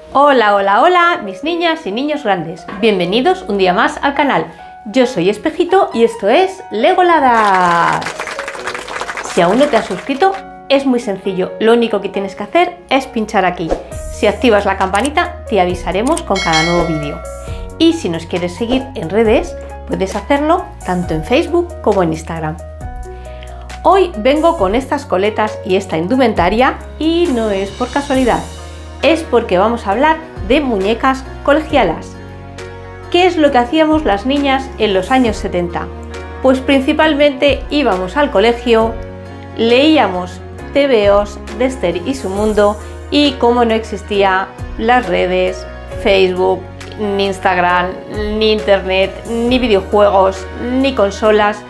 Hola, hola, hola, mis niñas y niños grandes. Bienvenidos un día más al canal. Yo soy Espejito y esto es Legoladas. Si aún no te has suscrito, es muy sencillo. Lo único que tienes que hacer es pinchar aquí. Si activas la campanita, te avisaremos con cada nuevo vídeo. Y si nos quieres seguir en redes, puedes hacerlo tanto en Facebook como en Instagram. Hoy vengo con estas coletas y esta indumentaria y no es por casualidad. Es porque vamos a hablar de muñecas colegialas. ¿Qué es lo que hacíamos las niñas en los años 70? Pues principalmente íbamos al colegio, leíamos tebeos de Esther y su mundo y como no existía las redes, Facebook, ni Instagram, ni internet, ni videojuegos, ni consolas,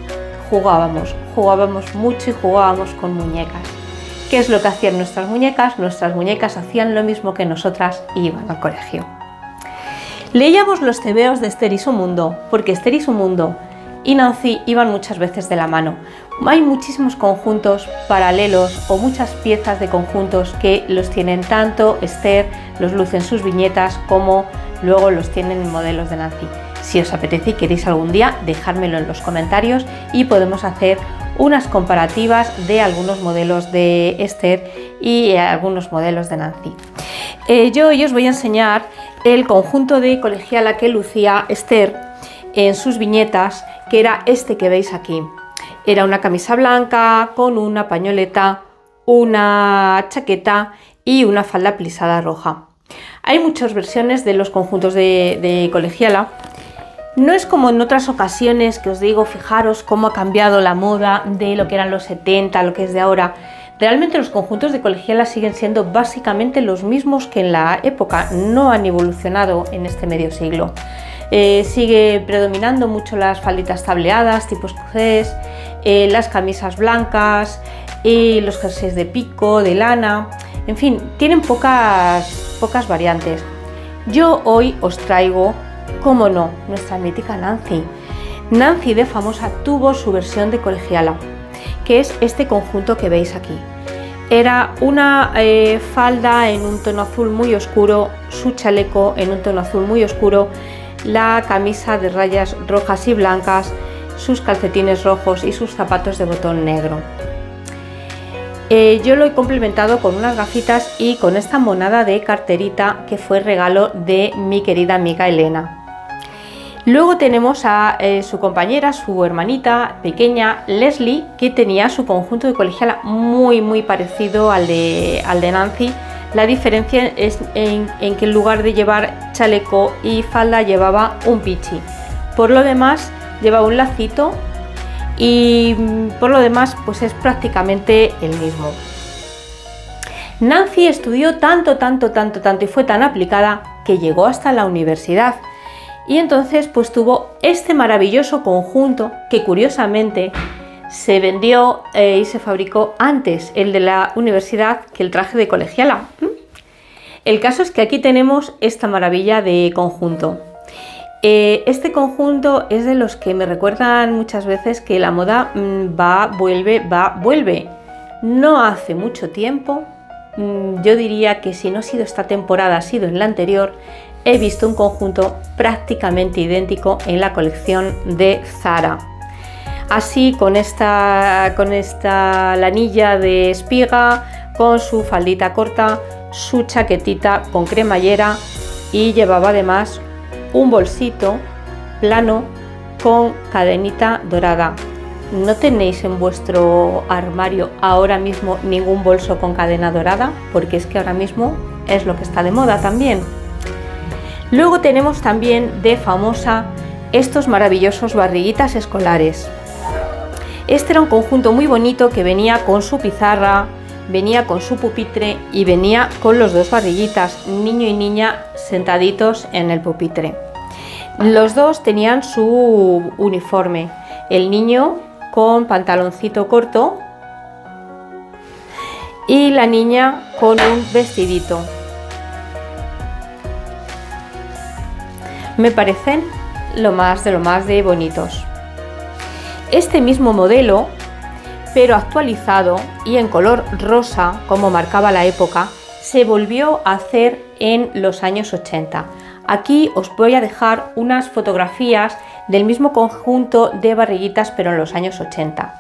jugábamos mucho y jugábamos con muñecas. ¿Qué es lo que hacían nuestras muñecas? Nuestras muñecas hacían lo mismo que nosotras y iban al colegio. Leíamos los tebeos de Esther y su mundo, porque Esther y su mundo y Nancy iban muchas veces de la mano. Hay muchísimos conjuntos paralelos o muchas piezas de conjuntos que los tienen tanto Esther, los luce en sus viñetas, como luego los tienen en modelos de Nancy. Si os apetece y queréis algún día, dejármelo en los comentarios y podemos hacer unas comparativas de algunos modelos de Esther y algunos modelos de Nancy. Yo hoy os voy a enseñar el conjunto de colegiala que lucía Esther en sus viñetas, que era este que veis aquí. Era una camisa blanca con una pañoleta, una chaqueta y una falda plisada roja. Hay muchas versiones de los conjuntos de colegiala. No es como en otras ocasiones que os digo, fijaros cómo ha cambiado la moda de lo que eran los 70 a lo que es de ahora. Realmente los conjuntos de colegiala siguen siendo básicamente los mismos que en la época, no han evolucionado en este medio siglo. Sigue predominando mucho las falditas tableadas, tipo escocés, las camisas blancas, los jerseys de pico, de lana, en fin, tienen pocas variantes. Yo hoy os traigo, cómo no, nuestra mítica Nancy. Nancy de Famosa tuvo su versión de colegiala, que es este conjunto que veis aquí. Era una falda en un tono azul muy oscuro, su chaleco en un tono azul muy oscuro, la camisa de rayas rojas y blancas, sus calcetines rojos y sus zapatos de botón negro. Yo lo he complementado con unas gafitas y con esta monada de carterita que fue regalo de mi querida amiga Elena. Luego tenemos a su compañera, su hermanita pequeña Leslie, que tenía su conjunto de colegiala muy parecido al de Nancy. La diferencia es en que en lugar de llevar chaleco y falda llevaba un pichi. Por lo demás llevaba un lacito y por lo demás pues es prácticamente el mismo. Nancy estudió tanto y fue tan aplicada que llegó hasta la universidad. Y entonces pues tuvo este maravilloso conjunto que curiosamente se vendió y se fabricó antes el de la universidad que el traje de colegiala. El caso es que aquí tenemos esta maravilla de conjunto. Este conjunto es de los que me recuerdan muchas veces que la moda vuelve. No hace mucho tiempo, yo diría que si no ha sido esta temporada, ha sido en la anterior, he visto un conjunto prácticamente idéntico en la colección de Zara. Así con esta lanilla de espiga, con su faldita corta, su chaquetita con cremallera y llevaba además un bolsito plano con cadenita dorada. ¿No tenéis en vuestro armario ahora mismo ningún bolso con cadena dorada? Porque es que ahora mismo es lo que está de moda también. Luego tenemos también de Famosa estos maravillosos barriguitas escolares. Este era un conjunto muy bonito que venía con su pizarra, venía con su pupitre y venía con los dos barriguitas, niño y niña sentaditos en el pupitre. Los dos tenían su uniforme, el niño con pantaloncito corto y la niña con un vestidito. Me parecen lo más de bonitos. Este mismo modelo, pero actualizado y en color rosa, como marcaba la época, se volvió a hacer en los años 80. Aquí os voy a dejar unas fotografías del mismo conjunto de barriguitas, pero en los años 80.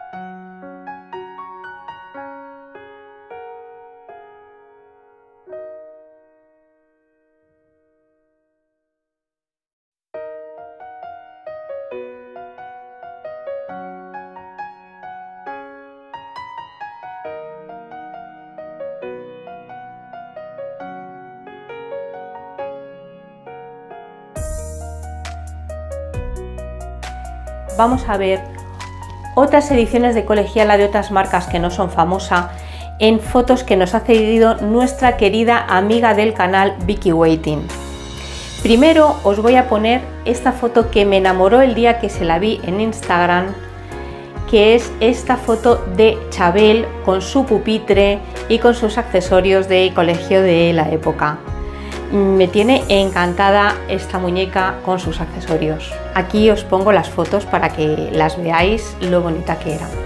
Vamos a ver otras ediciones de colegiala de otras marcas que no son famosas en fotos que nos ha cedido nuestra querida amiga del canal Vicky Waiting. Primero os voy a poner esta foto que me enamoró el día que se la vi en Instagram, que es esta foto de Chabel con su pupitre y con sus accesorios de colegio de la época. Me tiene encantada esta muñeca con sus accesorios. Aquí os pongo las fotos para que las veáis lo bonita que era.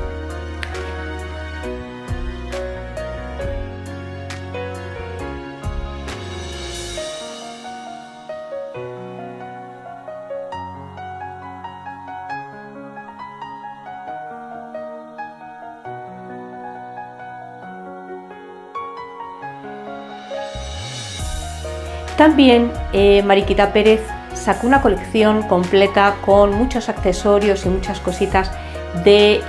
También Mariquita Pérez sacó una colección completa con muchos accesorios y muchas cositas de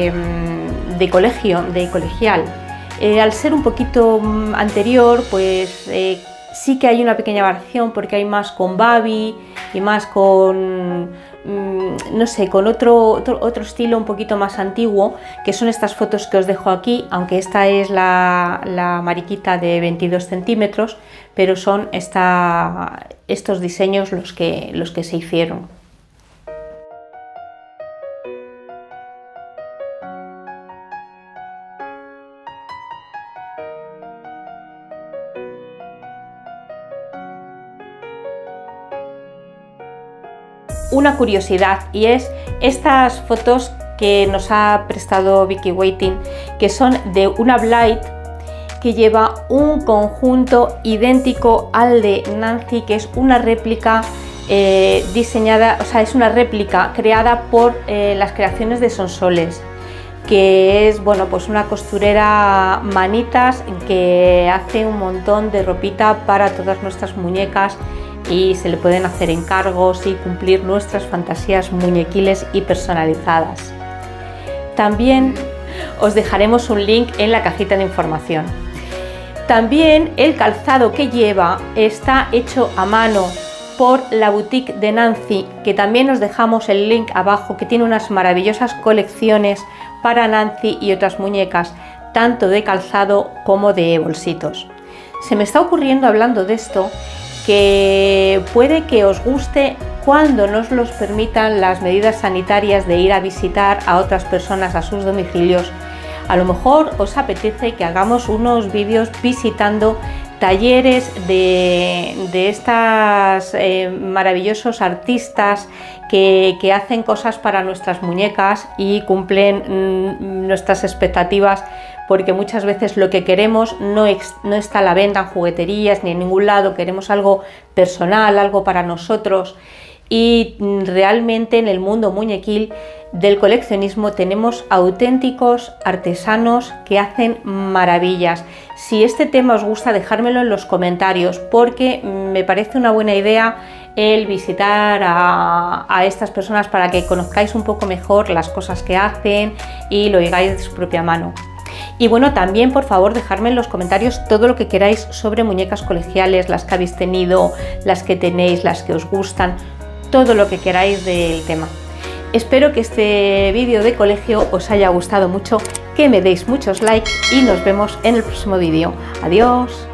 colegial. Al ser un poquito anterior, pues sí que hay una pequeña variación porque hay más con Babi y más con, no sé, con otro estilo un poquito más antiguo, que son estas fotos que os dejo aquí, aunque esta es la mariquita de 22 centímetros, pero son estos diseños los que se hicieron. Una curiosidad, y es estas fotos que nos ha prestado Vicky Waiting, que son de una Blight que lleva un conjunto idéntico al de Nancy, que es una réplica diseñada, o sea, es una réplica creada por las creaciones de Sonsoles, que es, bueno, pues una costurera manitas que hace un montón de ropita para todas nuestras muñecas y se le pueden hacer encargos y cumplir nuestras fantasías muñequiles y personalizadas. También os dejaremos un link en la cajita de información. También el calzado que lleva está hecho a mano por la boutique de Nancy, que también os dejamos el link abajo, que tiene unas maravillosas colecciones para Nancy y otras muñecas, tanto de calzado como de bolsitos. Se me está ocurriendo, hablando de esto, que puede que os guste cuando nos los permitan las medidas sanitarias de ir a visitar a otras personas a sus domicilios. A lo mejor os apetece que hagamos unos vídeos visitando talleres de estas maravillosos artistas que hacen cosas para nuestras muñecas y cumplen nuestras expectativas, porque muchas veces lo que queremos no está a la venta en jugueterías ni en ningún lado, queremos algo personal, algo para nosotros. Y realmente en el mundo muñequil del coleccionismo tenemos auténticos artesanos que hacen maravillas. Si este tema os gusta, dejármelo en los comentarios, porque me parece una buena idea el visitar a estas personas para que conozcáis un poco mejor las cosas que hacen y lo digáis de su propia mano. Y bueno, también por favor dejadme en los comentarios todo lo que queráis sobre muñecas colegiales, las que habéis tenido, las que tenéis, las que os gustan, todo lo que queráis del tema. Espero que este vídeo de colegio os haya gustado mucho, que me deis muchos likes y nos vemos en el próximo vídeo. Adiós.